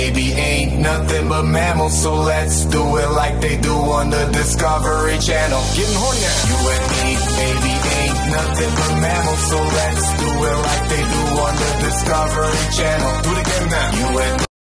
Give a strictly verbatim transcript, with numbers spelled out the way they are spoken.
baby, ain't nothing but mammals, so let's do it like they do on the Discovery Channel. Getting horny now. You and me, baby, ain't nothing but mammals, so let's do it like they do on the Discovery Channel. Do it again now. You and